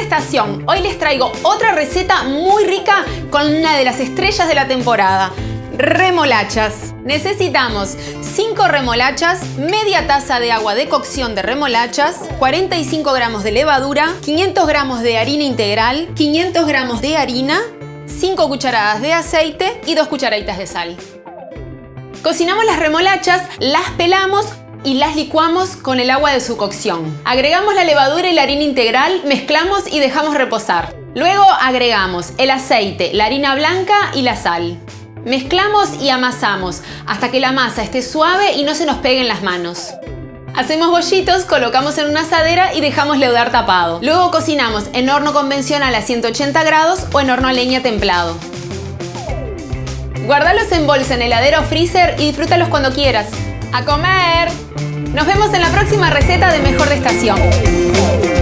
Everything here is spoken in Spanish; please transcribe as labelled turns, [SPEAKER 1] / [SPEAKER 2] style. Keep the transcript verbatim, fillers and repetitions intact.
[SPEAKER 1] estación. Hoy les traigo otra receta muy rica con una de las estrellas de la temporada. Remolachas. Necesitamos cinco remolachas, media taza de agua de cocción de remolachas, cuarenta y cinco gramos de levadura, quinientos gramos de harina integral, quinientos gramos de harina, cinco cucharadas de aceite y dos cucharaditas de sal. Cocinamos las remolachas, las pelamos y las licuamos con el agua de su cocción. Agregamos la levadura y la harina integral, mezclamos y dejamos reposar. Luego agregamos el aceite, la harina blanca y la sal. Mezclamos y amasamos hasta que la masa esté suave y no se nos pegue en las manos. Hacemos bollitos, colocamos en una asadera y dejamos leudar tapado. Luego cocinamos en horno convencional a ciento ochenta grados o en horno a leña templado. Guardalos en bolsa, en heladera o freezer y disfrútalos cuando quieras. ¡A comer! Nos vemos en la próxima receta de Mejor de Estación.